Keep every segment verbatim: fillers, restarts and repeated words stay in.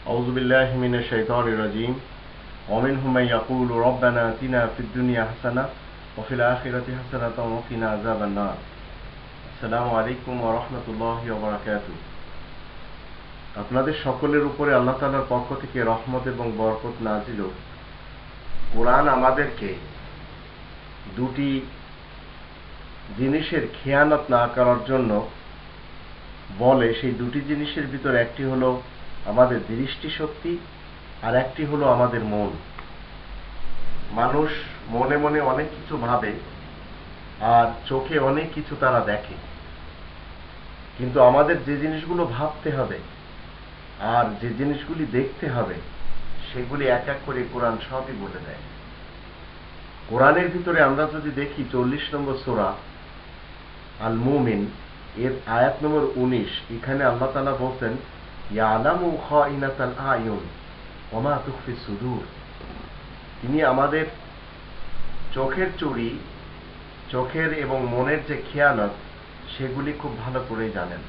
أعوذ بالله من الشيطان الرجيم ومنهم من يقول ربنا آتنا في الدنيا حسنة وفي الآخرة حسنة وقنا عذاب النار السلام عليكم ورحمة الله وبركاته আপনাদের সকলের উপরে আল্লাহ তাআলার পক্ষ থেকে রহমত এবং বরকত নাজিল হোক। কোরআন আমাদেরকে দুটি জিনিসের খেয়ানত না করার জন্য বলে। সেই দুটি জিনিসের ভিতর একটি হলো আমাদের দৃষ্টিশক্তি আর একটি হলো আমাদের মন। মানুষ মনে মনে অনেক কিছু ভাবে আর চোখে অনেক কিছু তারা দেখে, কিন্তু আমাদের যে জিনিসগুলো ভাবতে হবে আর যে জিনিসগুলি দেখতে হবে সেগুলি এক এক করে কোরআন সবই বলে দেয়। কোরআনের ভিতরে আমরা যদি দেখি চল্লিশ নম্বর সূরা আল মুমিন এর আয়াত নম্বর উনিশ, এখানে আল্লাহ তাআলা বলছেন ইয়ালামু খাইনাতাল আয়ুন ওয়া মা তুখফি সুদূর। তিনি আমাদের চোখের চুরি, চোখের এবং মনের যে খেয়ানত সেগুলি খুব ভালো করেই জানেন।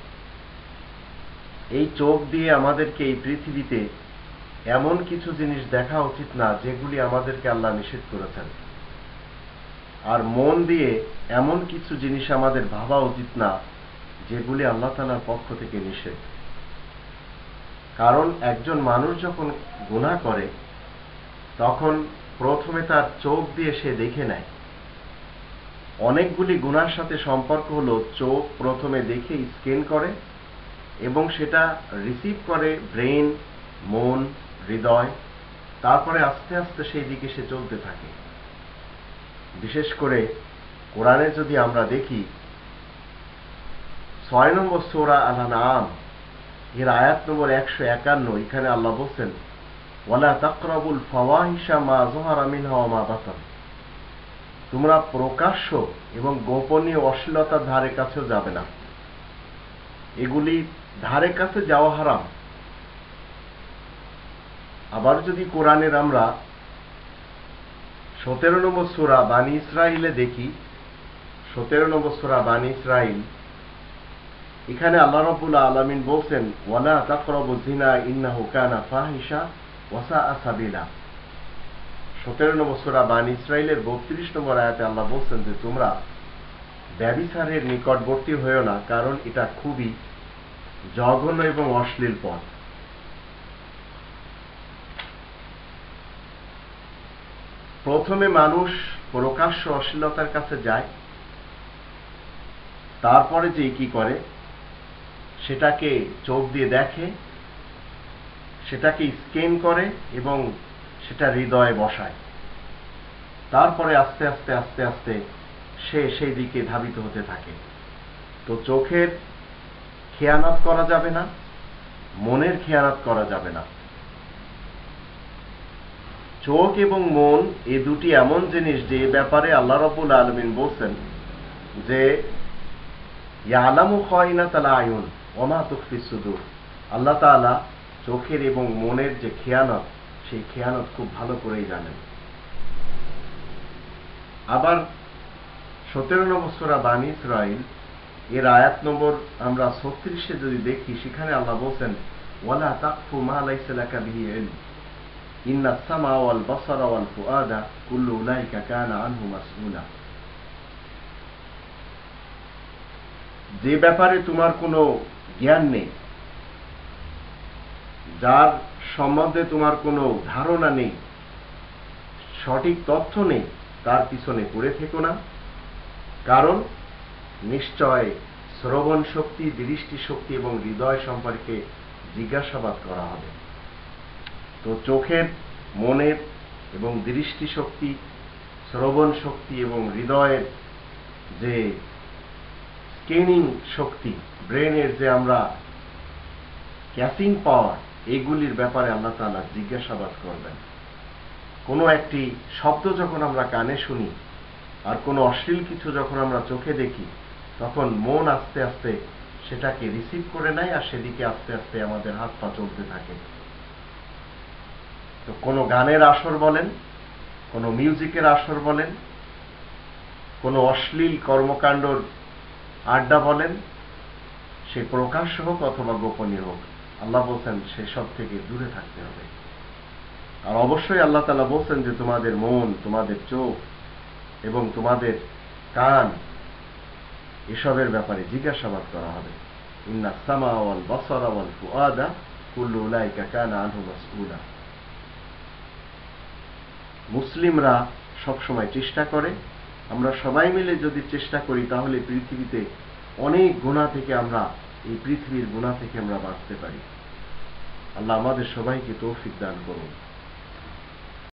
এই চোখ দিয়ে আমাদেরকে এই পৃথিবীতে এমন কিছু জিনিস দেখা উচিত না যেগুলি আমাদেরকে আল্লাহ নিষেধ করেছেন, আর মন দিয়ে এমন কিছু জিনিস আমাদের ভাবা উচিত না যেগুলি আল্লাহ তাআলার পক্ষ থেকে নিষেধ। কারণ একজন মানুষ যখন গুনাহ করে তখন প্রথমে তার চোখ দিয়ে সে দেখে নেয়। অনেকগুলি গুনাহর সাথে সম্পর্ক হলো চোখ প্রথমে দেখে স্ক্যান করে এবং সেটা রিসিভ করে ব্রেন, মন, হৃদয়, তারপরে আস্তে আস্তে সেই দিকে সে চলতে থাকে। বিশেষ করে কোরআনে যদি আমরা দেখি ছয় নম্বর সূরা আল আনআম এর আয়াত নম্বর একশো একান্ন, এখানে আল্লাহ বলছেন ওয়ালা তাকরাবুল ফাওয়াহিশা মা যাহারা মিনহা ওয়া মা বাতান। তোমরা প্রকাশ্য এবং গোপনীয় অশ্লীলতার ধারে কাছেও যাবে না, এগুলি ধারে কাছে যাওয়া হারাম। আবার যদি কোরআনের আমরা সতেরো নম্বর সূরা বানী ইসরাইলে দেখি, সতেরো নম্বর সূরা বানী ইসরাইল, এখানে আল্লাহ রাব্বুল আলামিন বলছেন ওয়ালা তাকরাবু যিনা ইন্নাহু কানা ফাহিশা ওয়া সাআ সাবিলা। সতেরো নম্বর সূরা বানী ইসরাইলের বত্রিশ নম্বর আয়াতে আল্লাহ বলছেন যে তোমরা ব্যভিচারের নিকটবর্তী হয়েও না, কারণ এটা খুবই জঘন্য এবং অশ্লীল পথ। প্রথমে মানুষ প্রকাশ্য অশ্লীলতার কাছে যায়, তারপরে যে কি করে সেটাকে চোখ দিয়ে দেখে, সেটাকে স্ক্যান করে এবং সেটা হৃদয়ে বসায়। তারপরে আস্তে আস্তে আস্তে আস্তে সে সেই দিকে ধাবিত হতে থাকে। তো চোখের খেয়ানত করা যাবে না, মনের খেয়ানত করা যাবে না। চোখ এবং মন এই দুটি এমন জিনিস যে ব্যাপারে আল্লাহ রাব্বুল আলামিন বলছেন যে ইয়ালামু খাইনাতাল আয়ুন ওয়া মা তুখফি সুদূর। আল্লাহ তাআলা চোখের এবং মনের যে খেয়ানত সেই খেয়ানত খুব ভালো করেই জানেন। আবার সতেরো নম্বর সূরা বানী ইসরাইল এর আয়াত নম্বর আমরা ছত্রিশে যদি দেখি, সেখানে আল্লাহ বলছেন ওয়ালা তাকফু মা লাইসা লাকা বিহি ইলম ইন্নাস সামা ওয়াল বাসারা ওয়াল ফুআদা কুল্লু উলাইকা কানা আনহু মাসউলা। যে ব্যাপারে তোমার কোনো জ্ঞান নেই, যার সম্বন্ধে তোমার কোনো ধারণা নেই, সঠিক তথ্য নেই, তার পিছনে পড়ে থেকো না, কারণ নিশ্চয় শ্রবণ শক্তি, দৃষ্টি শক্তি এবং হৃদয় সম্পর্কে জিজ্ঞাসাবাদ করা হবে। তো চোখের, মনের এবং দৃষ্টি শক্তি, শ্রবণ শক্তি এবং হৃদয়ের যে স্ক্যানিং শক্তি, ব্রেনের যে আমরা ক্যাচিং পাওয়ার, এগুলির ব্যাপারে আল্লাহ তাআলা জিজ্ঞাসাবাদ করবেন। কোনো একটি শব্দ যখন আমরা কানে শুনি আর কোনো অশ্লীল কিছু যখন আমরা চোখে দেখি, তখন মন আস্তে আস্তে সেটাকে রিসিভ করে নেয় আর সেদিকে আস্তে আস্তে আমাদের হাত পা চলতে থাকে। তো কোনো গানের আসর বলেন, কোনো মিউজিকের আসর বলেন, কোনো অশ্লীল কর্মকাণ্ডর আড্ডা বলেন, সে প্রকাশ্য হোক অথবা গোপনীয় হোক, আল্লাহ বলছেন সেসব থেকে দূরে থাকতে হবে। আর অবশ্যই আল্লাহ তাআলা বলছেন যে তোমাদের মন, তোমাদের চোখ এবং তোমাদের কান এসবের ব্যাপারে জিজ্ঞাসাবাদ করা হবে। ইন্নাস সামা ওয়াল বাসারা ওয়াল ফুআদা কুল্লু উলাইকা কানা আনহু মাসউলা। মুসলিমরা সবসময় চেষ্টা করে, আমরা সবাই মিলে যদি চেষ্টা করি তাহলে পৃথিবীতে অনেক গুনাহ থেকে আমরা, এই পৃথিবীর গুনাহ থেকে আমরা বাঁচতে পারি। আল্লাহ আমাদের সবাইকে তৌফিক দান করুন।